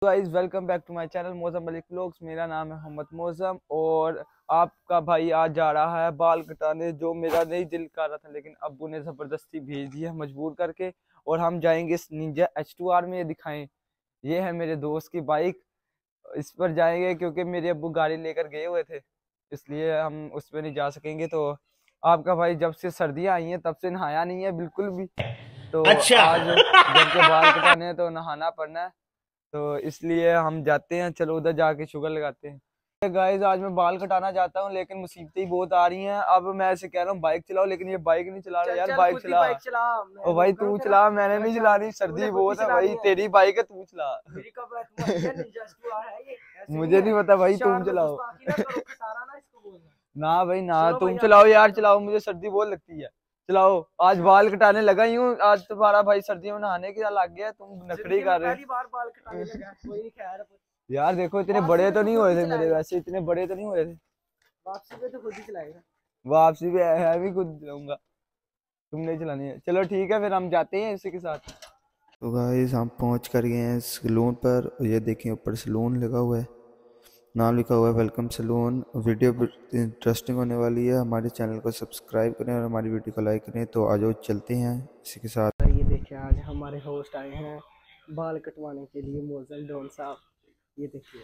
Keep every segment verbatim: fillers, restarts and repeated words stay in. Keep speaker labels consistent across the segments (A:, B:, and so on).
A: Guys welcome back to my channel Mausam Malik vlogs. मेरा नाम है मोहम्मद मौसम और आपका भाई आज जा रहा है बाल कटाने, जो मेरा नहीं दिल कर रहा था लेकिन अब्बू ने ज़बरदस्ती भेज दिया मजबूर करके। और हम जाएंगे निंजा एच टू आर में। ये दिखाएं, ये है मेरे दोस्त की बाइक, इस पर जाएंगे क्योंकि मेरे अब्बू गाड़ी लेकर गए हुए थे, इसलिए हम उस पर नहीं जा सकेंगे। तो आपका भाई जब से सर्दियाँ आई हैं तब से नहाया नहीं है बिल्कुल भी, तो
B: अच्छा।
A: आज जबकि बाल कटाने हैं तो नहाना पड़ना है, तो इसलिए हम जाते हैं। चलो उधर जाके शुगर लगाते हैं। गाइस आज मैं बाल कटाना चाहता हूँ लेकिन मुसीबतें ही बहुत आ रही हैं। अब मैं ऐसे कह रहा हूँ बाइक चलाओ, लेकिन ये बाइक नहीं चला रहा यार।
C: चल
A: बाइक
C: खुद ही
A: चला।
C: बाइक चला।
A: ओ भाई तू चला, मैंने नहीं चलानी, सर्दी बहुत है भाई। तेरी बाइक है, तू चला।
C: मेरी कब है? तुम्हारी है, निंजा एच टू आर है ये। ऐसे
A: मुझे नहीं पता भाई, तुम चलाओ।
C: गुस्ताखी ना करो, खटारा ना इसको बोलना।
A: ना भाई ना,
C: चलो
A: तुम
C: भाई,
A: चलाओ
C: आप
A: यार,
C: चलाओ।
A: चलाओ, मुझे सर्दी बहुत लगती है। चलाओ, आज बाल कटाने लगा ही हूँ। आज तुम्हारा भाई सर्दियों में नहाने की लग गया, तुम नखड़ी कर रहे
C: पहली बार बाल कटाने लगा। कोई नहीं, खैर
A: यार। देखो इतने
C: वापसी
A: बड़े
C: पे
A: तो
C: तो
A: नहीं
C: खुद
A: हुए
C: ही
A: थे मेरे,
C: चलाएगा।
A: वैसे इतने बड़े तो नहीं हुए थे।
C: वापसी पे तो खुद ही चलाएगा।
A: वापसी भी है भी खुद चलाऊंगा, तुम नहीं चलानी है। चलो ठीक है, फिर हम जाते हैं इसी के साथ।
D: तो गाइस हम पहुंच कर गए हैं सलून पर। ये देखें ऊपर सलून लगा हुआ है, नाम लिखा हुआ है वेलकम सलून। वीडियो इंटरेस्टिंग होने वाली है, हमारे चैनल को सब्सक्राइब करें और हमारी वीडियो को लाइक करें। तो आज चलते हैं इसी के साथ।
C: ये देखिए, आज हमारे होस्ट आए हैं बाल कटवाने के लिए, मोजल डॉन साहब। ये देखिए,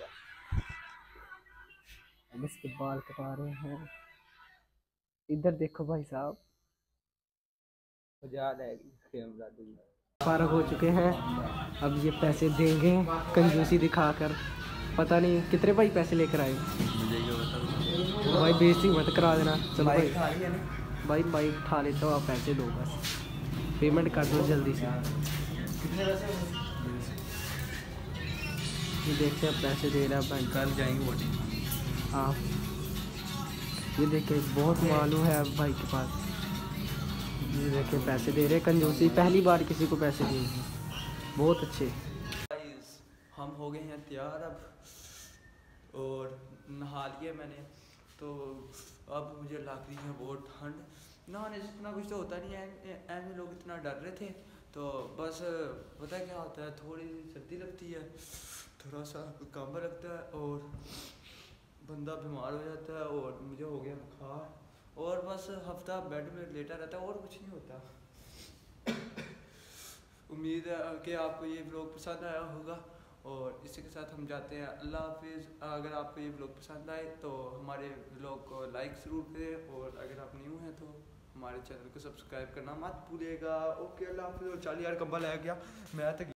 C: अब इसके बाल कटा रहे हैं। इधर देखो भाई साहब, फारग हो चुके हैं। अब ये पैसे देंगे कंजूसी दिखाकर। पता नहीं कितने भाई पैसे लेकर आए। भाई बेइज्जती मत करा देना। चलो भाई, भाई बाइक उठा लेते हो, आप पैसे दो, बस पेमेंट कर दो जल्दी से। ये देखिए अब पैसे दे रहा है भाई।
A: कल जाएंगे वोटिंग।
C: हाँ, ये देखिए बहुत मालूम है अब भाई के पास। ये देखिए पैसे दे रहे, कंजूसी, पहली बार किसी को पैसे दिए, बहुत अच्छे।
A: हम हो गए हैं तैयार अब, और नहा लिया मैंने, तो अब मुझे लग रही है बहुत ठंड। नहाने से इतना कुछ तो होता नहीं है, ऐसे लोग इतना डर रहे थे, तो बस पता है क्या होता है, थोड़ी सर्दी लगती है, थोड़ा सा कांबा लगता है और बंदा बीमार हो जाता है, और मुझे हो गया बुखार, और बस हफ्ता बेड में लेटा रहता है और कुछ नहीं होता। उम्मीद है कि आपको ये व्लॉग पसंद आया होगा, और इसी के साथ हम जाते हैं। अल्लाह हाफिज़। अगर आपको ये व्लॉग पसंद आए तो हमारे व्लॉग को लाइक ज़रूर करें, और अगर आप न्यू हैं तो हमारे चैनल को सब्सक्राइब करना मत भूलिएगा। ओके, अल्लाह हाफिज़। और चालीस यार कंबल आ गया मैं तक